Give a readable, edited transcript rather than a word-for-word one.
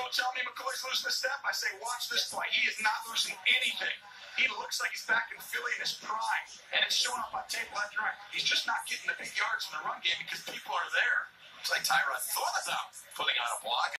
tell me McCoy's losing a step. I say, watch this play. He is not losing anything. He looks like he's back in Philly in his prime, and it's showing up on tape left and right. He's just not getting the big yards in the run game because people are there. It's like Tyrod Thorne's out, putting on a block.